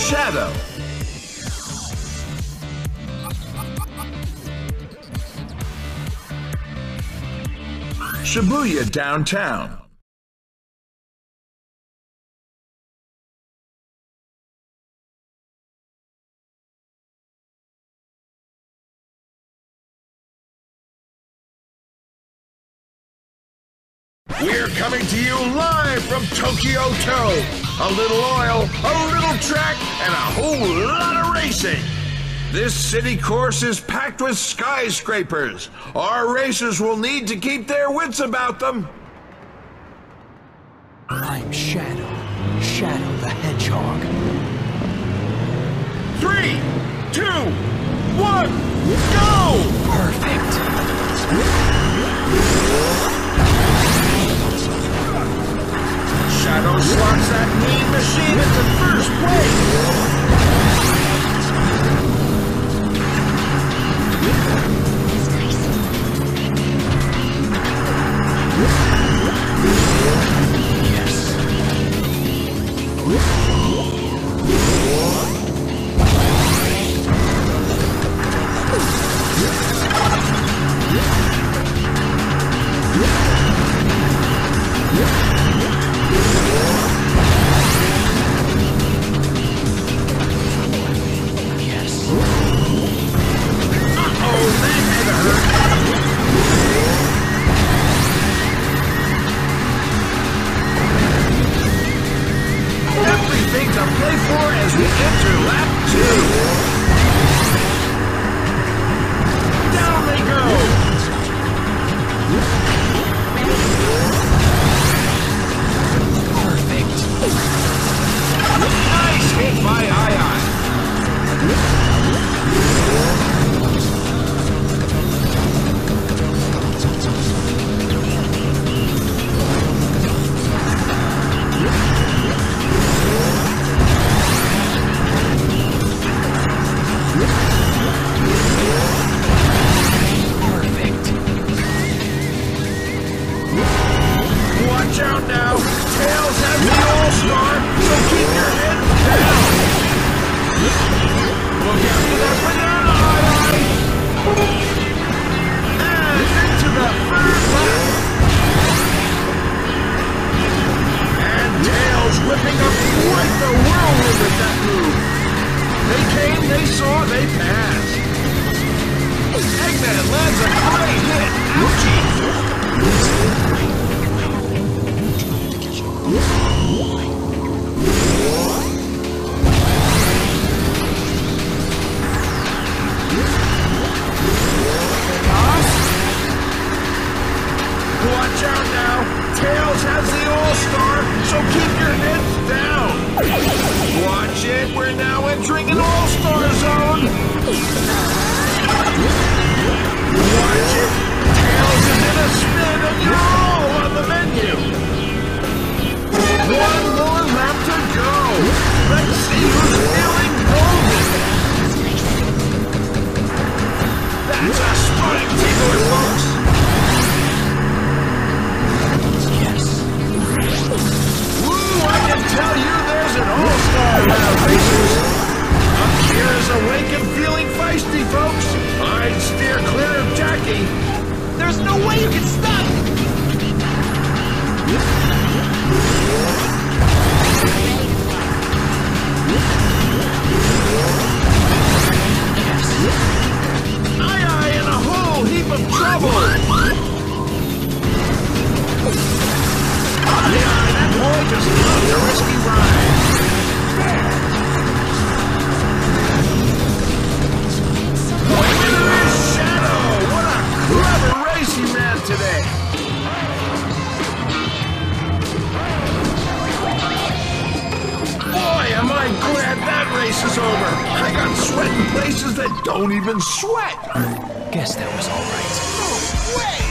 Shadow. Shibuya downtown. We're coming to you live from Tokyo Toe. A little oil, a little track, and a whole lot of racing. This city course is packed with skyscrapers. Our racers will need to keep their wits about them. I'm Shadow. Shadow the Hedgehog. 3, 2, 1, go! Perfect. Shadow slots that mean machine into first place. Everything to play for as we enter lap 2. Down they go. Perfect. Nice hit by Ai. Watch out now! Tails has the All-Star, so keep your head down! Look out for that banana, Ai! And into the third lap! And Tails whipping up quite the whirlwind with that move! They came, they saw, they passed! Eggman lands a great hit! Ouchie! Watch out now! Tails has the All-Star, so keep your heads down! Watch it, we're now entering an All-Star zone! Watch it! Tails is in a spin and you're all on the menu! One more lap to go! Let's see who's feeling golden! That's a spotting tickler, folks! I can tell you there's an all-star now, racers! Akira's awake and feeling feisty, folks! I'd steer clear of Jackie! There's no way you can stop me! Ai in a whole heap of trouble! That boy just loved a risky ride. Winner is Shadow! What a clever race he ran today! Boy, am I glad that race is over! I got sweating places that don't even sweat! Guess that was all right. No way!